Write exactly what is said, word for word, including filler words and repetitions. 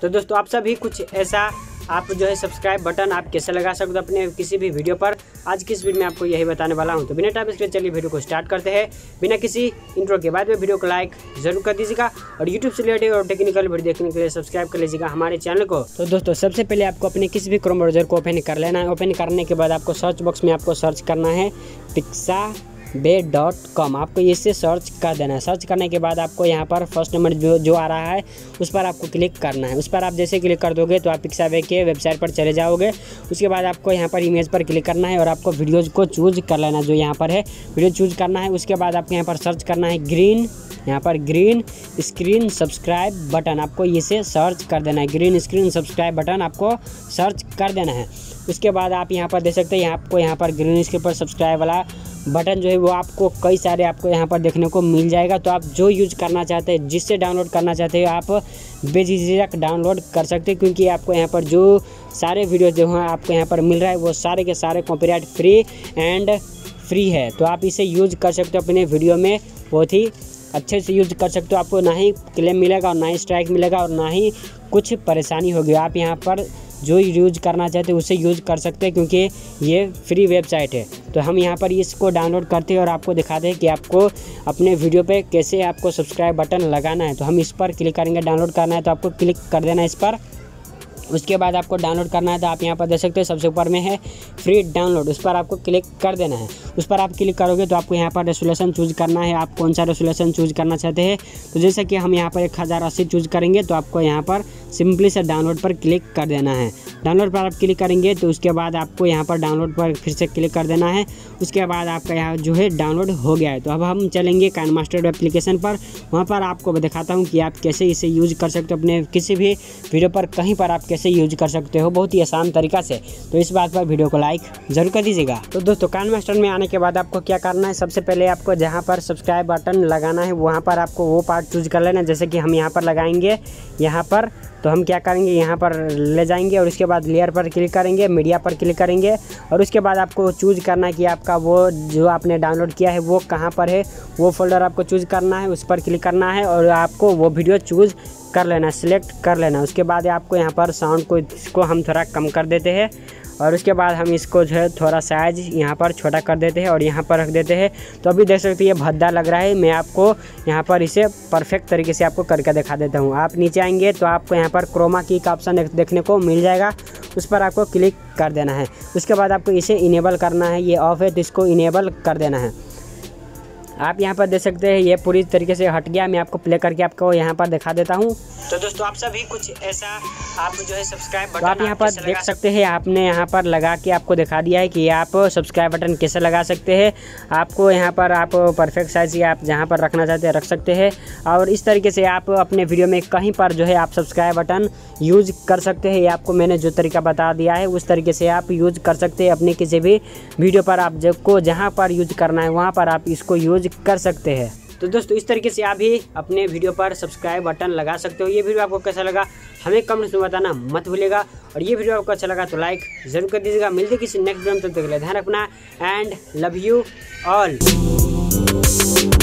तो दोस्तों आप सभी कुछ ऐसा आप जो है सब्सक्राइब बटन आप कैसे लगा सकते हो अपने किसी भी वीडियो पर, आज की इस वीडियो में आपको यही बताने वाला हूं। तो बिना टाइम वेस्ट चलिए वीडियो को स्टार्ट करते हैं बिना किसी इंट्रो के। बाद में वीडियो को लाइक जरूर कर दीजिएगा और यूट्यूब से रिलेटेड और टेक्निकल वीडियो देखने के लिए सब्सक्राइब कर लीजिएगा हमारे चैनल को। तो दोस्तों सबसे पहले आपको अपने किसी भी क्रोम ब्राउज़र को ओपन कर लेना है। ओपन करने के बाद आपको सर्च बॉक्स में आपको सर्च करना है पिक्साबे डॉट कॉम, आपको इससे सर्च कर देना है। सर्च करने के बाद आपको यहाँ पर फर्स्ट नंबर जो जो आ रहा है उस पर आपको क्लिक करना है। उस पर आप जैसे क्लिक कर दोगे तो आप पिक्साबे के वेबसाइट पर चले जाओगे। उसके बाद आपको यहाँ पर इमेज पर क्लिक करना है और आपको वीडियोज़ को चूज कर लेना, जो यहाँ पर है वीडियो चूज करना है। उसके बाद आपको यहाँ पर सर्च करना है ग्रीन, यहाँ पर ग्रीन स्क्रीन सब्सक्राइब बटन, आपको इसे सर्च कर देना है। ग्रीन स्क्रीन सब्सक्राइब बटन आपको सर्च कर देना है। उसके बाद आप यहाँ पर देख सकते हैं आपको यहाँ पर ग्रीन स्क्रीन पर सब्सक्राइब वाला बटन जो है वो आपको कई सारे आपको यहाँ पर देखने को मिल जाएगा। तो आप जो यूज करना चाहते हैं, जिससे डाउनलोड करना चाहते हो आप बेझिझक डाउनलोड कर सकते हैं, क्योंकि आपको यहाँ पर जो सारे वीडियो जो हैं आपको यहाँ पर मिल रहा है वो सारे के सारे कॉपीराइट फ्री एंड फ्री है। तो आप इसे यूज कर सकते हो अपने वीडियो में, बहुत ही अच्छे से यूज कर सकते हो। आपको ना ही क्लेम मिलेगा और ना ही स्ट्राइक मिलेगा और ना ही कुछ परेशानी होगी। आप यहाँ पर जो यूज करना चाहते हैं उसे यूज कर सकते हैं, क्योंकि ये फ्री वेबसाइट है। तो हम यहाँ पर इसको डाउनलोड करते हैं और आपको दिखाते हैं कि आपको अपने वीडियो पे कैसे आपको सब्सक्राइब बटन लगाना है। तो हम इस पर क्लिक करेंगे, डाउनलोड करना है तो आपको क्लिक कर देना है इस पर। उसके बाद आपको डाउनलोड करना है तो आप यहाँ पर देख सकते हैं सबसे ऊपर में है फ्री डाउनलोड, उस पर आपको क्लिक कर देना है। उस पर आप क्लिक करोगे तो आपको यहाँ पर रेजोल्यूशन चूज करना है, आप कौन सा रेजोल्यूशन चूज करना चाहते हैं। तो जैसे कि हम यहाँ पर एक हज़ार अस्सी चूज करेंगे तो आपको यहाँ पर सिंपली से डाउनलोड पर क्लिक कर देना है। डाउनलोड पर आप क्लिक करेंगे तो उसके बाद आपको यहाँ पर डाउनलोड पर फिर से क्लिक कर देना है। उसके बाद आपका यहाँ जो है डाउनलोड हो गया है। तो अब हम चलेंगे काइनमास्टर एप्लीकेशन पर, वहाँ पर आपको दिखाता हूँ कि आप कैसे इसे यूज कर सकते हो अपने किसी भी वीडियो पर, कहीं पर आप कैसे यूज कर सकते हो बहुत ही आसान तरीका से। तो इस बात पर वीडियो को लाइक जरूर कर दीजिएगा। तो दोस्तों काइनमास्टर में आने के बाद आपको क्या करना है, सबसे पहले आपको जहाँ पर सब्सक्राइब बटन लगाना है वहाँ पर आपको वो पार्ट चूज कर लेना। जैसे कि हम यहाँ पर लगाएंगे यहाँ पर, तो हम क्या करेंगे यहाँ पर ले जाएंगे और उसके बाद लेयर पर क्लिक करेंगे, मीडिया पर क्लिक करेंगे और उसके बाद आपको चूज करना है कि आपका वो जो आपने डाउनलोड किया है वो कहाँ पर है, वो फोल्डर आपको चूज करना है, उस पर क्लिक करना है और आपको वो वीडियो चूज कर लेना, सिलेक्ट कर लेना। उसके बाद आपको यहाँ पर साउंड को इसको हम थोड़ा कम कर देते हैं और उसके बाद हम इसको जो है थोड़ा साइज यहाँ पर छोटा कर देते हैं और यहाँ पर रख देते हैं। तो अभी देख सकते हैं ये भद्दा लग रहा है, मैं आपको यहाँ पर इसे परफेक्ट तरीके से आपको करके दिखा देता हूँ। आप नीचे आएंगे तो आपको यहाँ पर क्रोमा की का ऑप्शन देखने को मिल जाएगा, उस पर आपको क्लिक कर देना है। उसके बाद आपको इसे इनेबल करना है, ये ऑफ है तो इसको इनेबल कर देना है। आप यहाँ पर देख सकते हैं ये पूरी तरीके से हट गया। मैं आपको प्ले करके आपको यहाँ पर दिखा देता हूँ। तो दोस्तों आप सभी कुछ ऐसा आप जो है सब्सक्राइब बटन तो आप यहाँ पर देख सकते हैं, आपने यहाँ पर लगा के आपको दिखा दिया है कि आप सब्सक्राइब बटन कैसे लगा सकते हैं। आपको यहाँ पर आप परफेक्ट साइज आप जहाँ पर रखना चाहते हैं रख सकते हैं और इस तरीके से आप अपने वीडियो में कहीं पर जो है आप सब्सक्राइब बटन यूज कर सकते हैं। ये आपको मैंने जो तरीका बता दिया है उस तरीके से आप यूज कर सकते हैं अपने किसी भी वीडियो पर। आप को जहाँ पर यूज करना है वहाँ पर आप इसको यूज कर सकते हैं। तो दोस्तों इस तरीके से आप भी अपने वीडियो पर सब्सक्राइब बटन लगा सकते हो। ये वीडियो आपको कैसा लगा हमें कमेंट्स में बताना मत भूलिएगा और ये वीडियो आपको अच्छा लगा तो लाइक जरूर कर दीजिएगा। मिलते किसी नेक्स्ट वीडियो में, तब तक के लिए ध्यान रखना एंड लव यू ऑल।